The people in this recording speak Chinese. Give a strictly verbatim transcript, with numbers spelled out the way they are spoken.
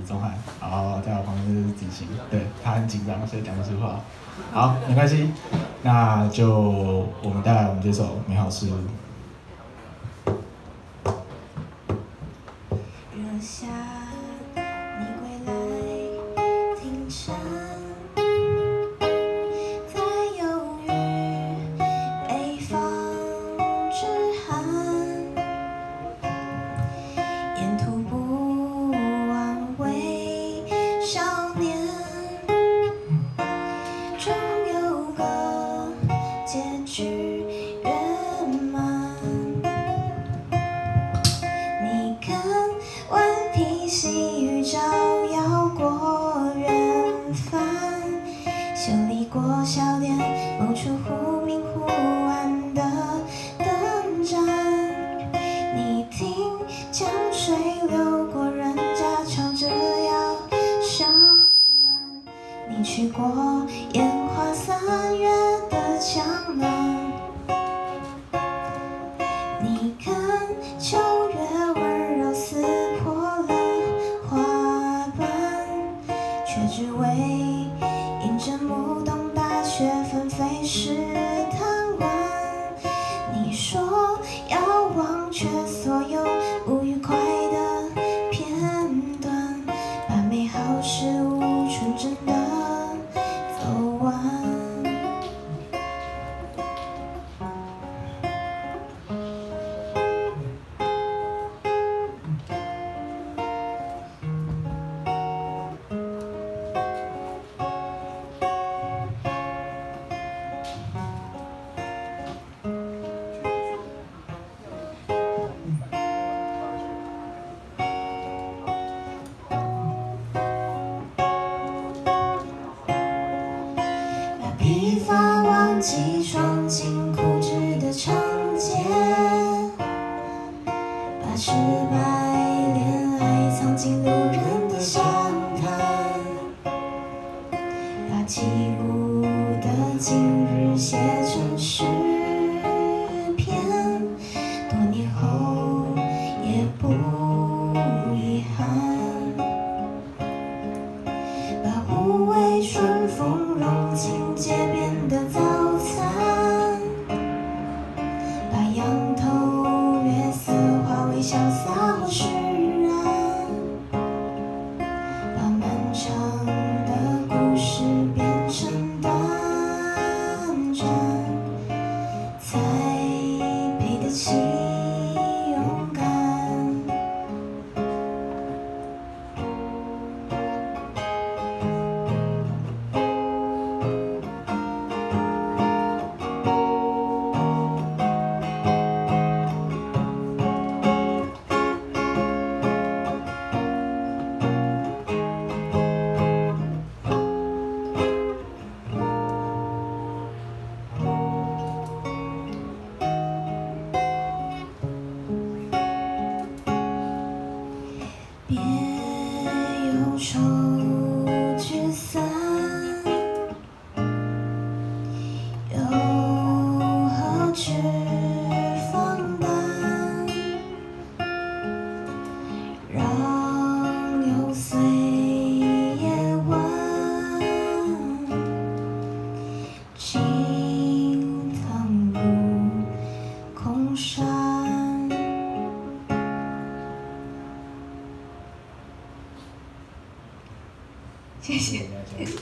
钟汉，然后在我旁边是子晴，对他很紧张，所以讲不出话。好，没关系，那就我们带来我们这首《美好事物》。 热夏，你归来，停下，在忧郁北方之寒，沿途不忘为少年，终有个结局圆满。你看，顽皮细雨照耀过远帆，修理过小店，某处忽明忽暗的灯盏。你听，江水流过人家，吵着要上岸。你去过烟花三月的江南，你看秋月温柔撕破了花瓣，却只为迎着暮冬大雪纷飞时贪玩。你说要忘却所有不愉快的片段，把美好事物纯真的走完。披发忘记装进枯枝的长街，把失败恋爱藏进路人的详谈，把起舞的今日写成诗篇，多年后也不遗憾，把无畏春风融进街边的早餐，把仰头月色化为潇洒或释然，把漫长的故事变成短暂，才配得起勇敢。别忧愁聚散，又何止放胆，让幽邃夜晚惊堂入空山。谢谢。